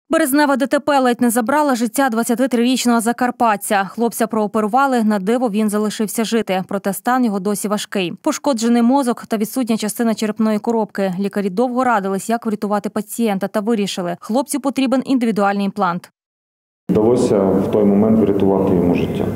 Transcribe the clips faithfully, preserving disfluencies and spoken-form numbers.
Березнева ДТП ледь не забрала життя двадцятитрирічного закарпатця. Хлопця прооперували, на диво він залишився жити, проте стан його досі важкий. Пошкоджений мозок та відсутня частина черепної коробки. Лікарі довго радились, як врятувати пацієнта, та вирішили – хлопцю потрібен індивідуальний імплант. Вдалося в той момент врятувати йому життя.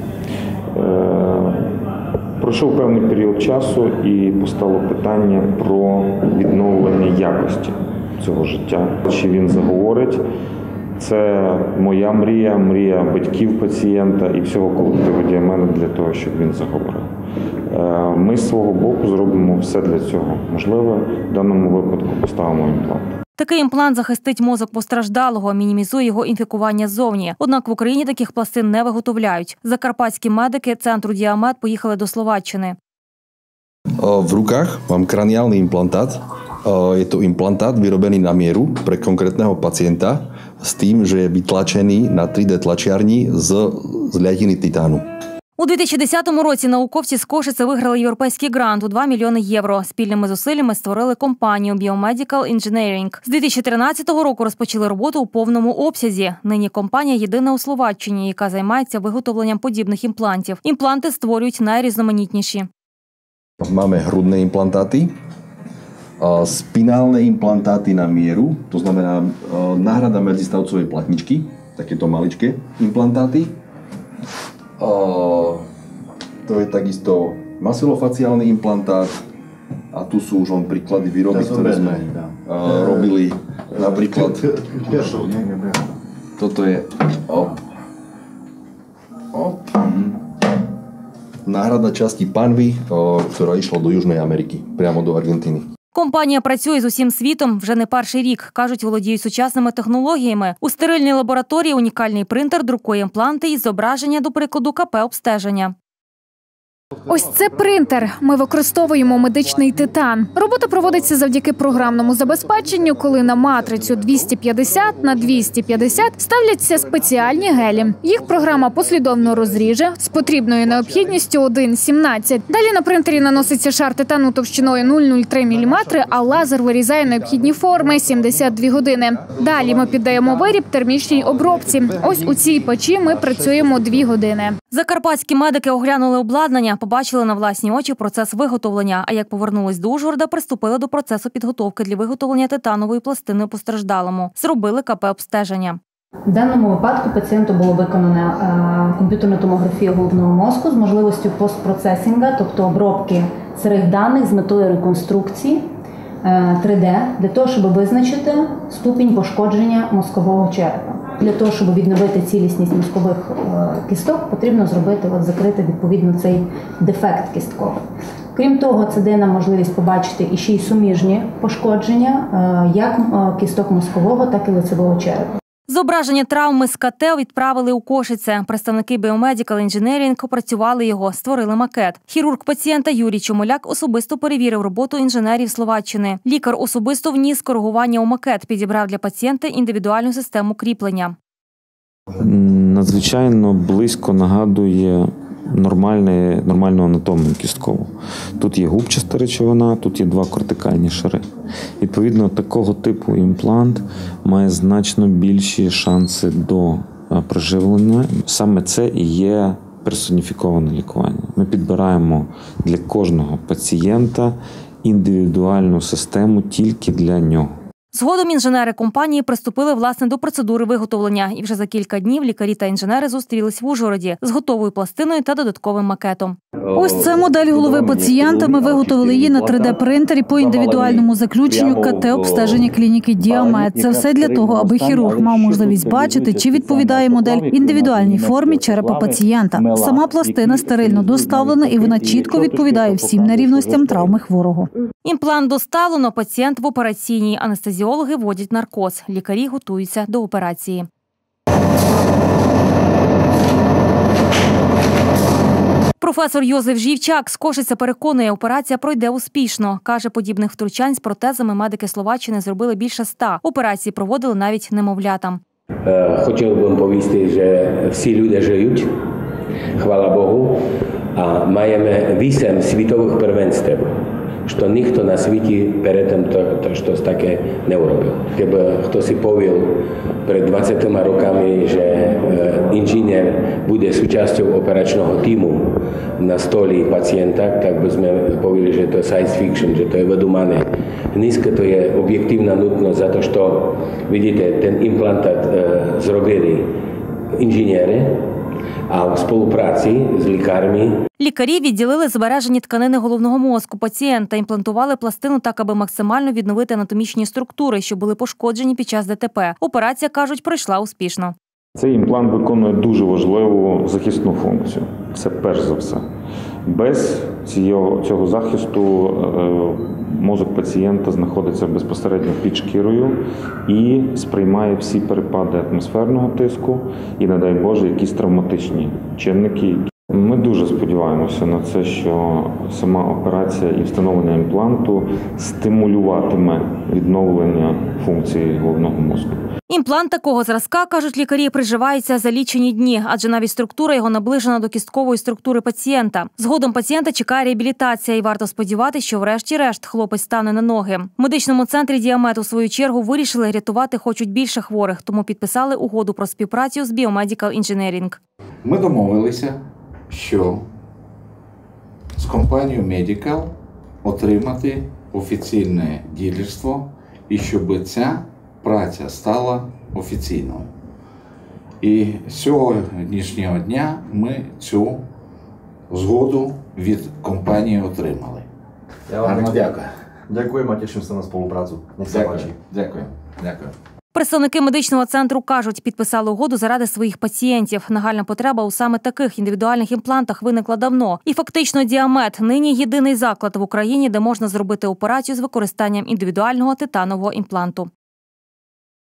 Пройшов певний період часу і постало питання про відновлення якості цього життя. Чи він заговорить? Це моя мрія, мрія батьків пацієнта і всього колективу Діамет для того, щоб він заговорив. Ми з свого боку зробимо все для цього. Можливо, в даному випадку поставимо імплант. Такий імплант захистить мозок постраждалого, мінімізує його інфікування ззовні. Однак в Україні таких пластин не виготовляють. Закарпатські медики центру Діамет поїхали до Словаччини. В руках mám kraniálny implantát. Je to implantát vyrobený na mieru pre konkrétneho pacienta s tým, že je vytlačený na три дé tlačiarni z zliatiny titánu. У дві тисячі десятому році науковці з Кошице виграли європейський грант у два мільйони євро. Спільними зусиллями створили компанію Biomedical Engineering. З дві тисячі тринадцятого року розпочали роботу у повному обсязі. Нині компанія єдина у Словаччині, яка займається виготовленням подібних імплантів. Імпланти створюють найрізноманітніші. Máme hrudné implantáty, spinálne implantáty na mieru, to znamená náhrada medzistavcovej platničky, takéto maličké implantáty. To je takisto masilofaciálny implantát a tu sú už len príklady výroby, ktoré sme robili. Napríklad toto je op, op. Náhradná časti panvy, ktorá išla do Južnej Америки, прямо до Аргентини. Компанія працює з усім світом вже не перший рік. Кажуть, володіють сучасними технологіями. У стерильній лабораторії унікальний принтер друкує імпланти із зображення, до прикладу, ка пе-обстеження. Ось це принтер. Ми використовуємо медичний титан. Робота проводиться завдяки програмному забезпеченню, коли на матрицю двісті п'ятдесят на двісті п'ятдесят ставляться спеціальні гелі. Їх програма послідовно розріже з потрібною необхідністю один сімнадцять. Далі на принтері наноситься шар титану товщиною нуль цілих нуль три міліметри, а лазер вирізає необхідні форми сімдесят дві години. Далі ми піддаємо виріб термічній обробці. Ось у цій печі ми працюємо дві години. Закарпатські медики оглянули обладнання, побачили на власні очі процес виготовлення, а як повернулись до Ужгорода, приступили до процесу підготовки для виготовлення титанової пластини постраждалому. Зробили ка пе-обстеження. В даному випадку пацієнту було виконано комп'ютерну томографію головного мозку з можливістю постпроцесінга, тобто обробки сирих даних з метою реконструкції три дé, для того, щоб визначити ступінь пошкодження мозкового черепа. Для того, щоб відновити цілісність мозкових кісток, потрібно зробити, от, закрити відповідно цей дефект кістковий. Крім того, це дає нам можливість побачити і ще й суміжні пошкодження як кісток мозкового, так і лицевого черепа. Зображення травми з ка те відправили у Кошице. Представники Biomedical Engineering опрацювали його, створили макет. Хірург пацієнта Юрій Чомоляк особисто перевірив роботу інженерів Словаччини. Лікар особисто вніс коригування у макет, підібрав для пацієнта індивідуальну систему кріплення. Надзвичайно близько нагадує нормальне, нормальну анатомію кісткову. Тут є губчаста речовина, тут є два кортикальні шари. Відповідно, такого типу імплант має значно більші шанси до приживлення. Саме це і є персоніфіковане лікування. Ми підбираємо для кожного пацієнта індивідуальну систему тільки для нього. Згодом інженери компанії приступили, власне, до процедури виготовлення. І вже за кілька днів лікарі та інженери зустрілись в Ужгороді з готовою пластиною та додатковим макетом. Ось це модель голови пацієнта. Ми виготовили її на три дé-принтері по індивідуальному заключенню ка те-обстеження клініки Діамет. Це все для того, аби хірург мав можливість бачити, чи відповідає модель індивідуальній формі черепа пацієнта. Сама пластина стерильно доставлена і вона чітко відповідає всім нерівностям травми хворого. Імплант доставлено, пацієнт в операційній. Анестезіологи вводять наркоз. Лікарі готуються до операції. Професор Йозеф Живчак з Кошице переконує, операція пройде успішно. Каже, подібних втручань з протезами медики Словаччини зробили більше ста. Операції проводили навіть немовлятам. Хотів би повісти, що всі люди живуть, хвала Богу, а маємо вісім світових первенств. що ніхто на світі перед тим то, то щось таке не робив. Якби хтось повів перед двадцятьма роками, що інженер буде частю операційного тиму на столі пацієнта, так би ми повіли, що це science fiction, що це видумане. Днеска то є об'єктивна нутність за те, що, видите, ten імплантат зробили інженери, а в співпраці з лікарями. Лікарі відділили збережені тканини головного мозку пацієнта, імплантували пластину так, аби максимально відновити анатомічні структури, що були пошкоджені під час ДТП. Операція, кажуть, пройшла успішно. Цей імплант виконує дуже важливу захисну функцію. Це перш за все. Без цього, цього захисту мозок пацієнта знаходиться безпосередньо під шкірою і сприймає всі перепади атмосферного тиску і, не дай Боже, якісь травматичні чинники. Ми дуже сподіваємося на це, що сама операція і встановлення імпланту стимулюватиме відновлення функції головного мозку. Імплант такого зразка, кажуть лікарі, приживається за лічені дні, адже навіть структура його наближена до кісткової структури пацієнта. Згодом пацієнта чекає реабілітація і варто сподіватися, що врешті-решт хлопець стане на ноги. В медичному центрі «Діамет» у свою чергу вирішили рятувати хочуть більше хворих, тому підписали угоду про співпрацю з Biomedical Engineering. Ми домовилися, що з компанією Medical отримати офіційне ділерство і щоб ця праця стала офіційною. І з сьогоднішнього дня ми цю згоду від компанії отримали. Я вам Гарно дякую. Дякуємо, тішимося на співпрацю. Дякую. Дякую. Дякую. Представники медичного центру кажуть, підписали угоду заради своїх пацієнтів. Нагальна потреба у саме таких індивідуальних імплантах виникла давно. І фактично «Діамет» нині єдиний заклад в Україні, де можна зробити операцію з використанням індивідуального титанового імпланту.